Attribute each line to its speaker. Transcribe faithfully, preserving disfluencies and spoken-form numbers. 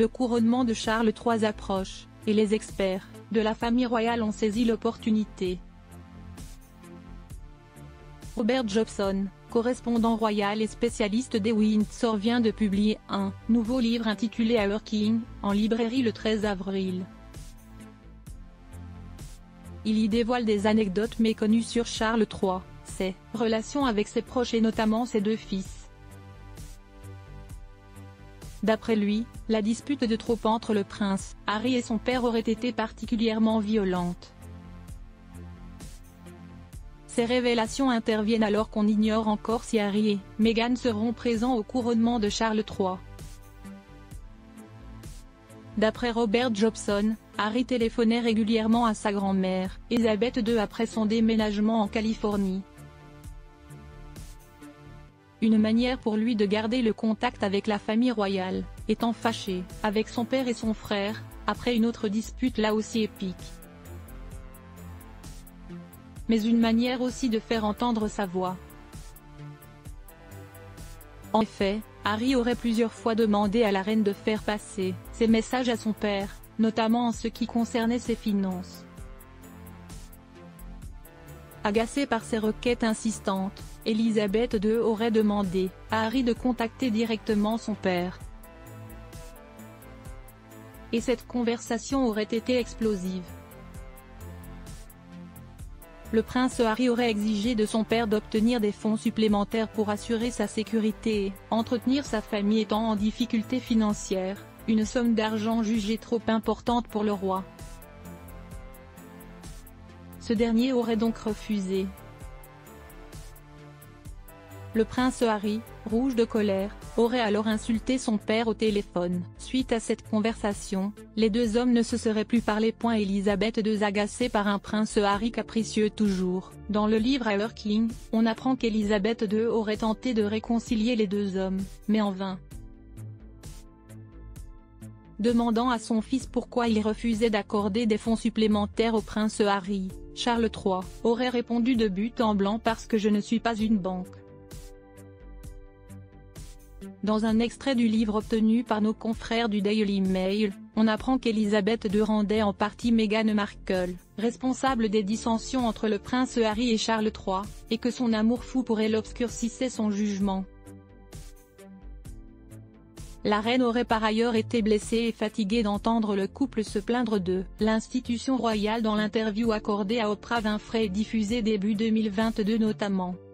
Speaker 1: Le couronnement de Charles trois approche, et les experts de la famille royale ont saisi l'opportunité. Robert Jobson, correspondant royal et spécialiste des Windsor, vient de publier un nouveau livre intitulé Our King, en librairie le treize avril. Il y dévoile des anecdotes méconnues sur Charles trois, ses relations avec ses proches et notamment ses deux fils. D'après lui, la dispute de trop entre le prince Harry et son père aurait été particulièrement violente. Ces révélations interviennent alors qu'on ignore encore si Harry et Meghan seront présents au couronnement de Charles trois. D'après Robert Jobson, Harry téléphonait régulièrement à sa grand-mère, Elisabeth deux, après son déménagement en Californie. Une manière pour lui de garder le contact avec la famille royale, étant fâché avec son père et son frère, après une autre dispute là aussi épique. Mais une manière aussi de faire entendre sa voix. En effet, Harry aurait plusieurs fois demandé à la reine de faire passer ses messages à son père, notamment en ce qui concernait ses finances. Agacée par ces requêtes insistantes, Elisabeth deux aurait demandé à Harry de contacter directement son père. Et cette conversation aurait été explosive. Le prince Harry aurait exigé de son père d'obtenir des fonds supplémentaires pour assurer sa sécurité et entretenir sa famille étant en difficulté financière, une somme d'argent jugée trop importante pour le roi. Ce dernier aurait donc refusé. Le prince Harry, rouge de colère, aurait alors insulté son père au téléphone. Suite à cette conversation, les deux hommes ne se seraient plus parlé. Elisabeth deux, agacée par un prince Harry capricieux toujours. Dans le livre Our King, on apprend qu'Elisabeth deux aurait tenté de réconcilier les deux hommes, mais en vain. Demandant à son fils pourquoi il refusait d'accorder des fonds supplémentaires au prince Harry, Charles trois aurait répondu de but en blanc: parce que je ne suis pas une banque. Dans un extrait du livre obtenu par nos confrères du Daily Mail, on apprend qu'Elisabeth deux rendait en partie Meghan Markle, responsable des dissensions entre le prince Harry et Charles trois, et que son amour fou pour elle obscurcissait son jugement. La reine aurait par ailleurs été blessée et fatiguée d'entendre le couple se plaindre de l'institution royale dans l'interview accordée à Oprah Winfrey et diffusée début deux mille vingt-deux notamment.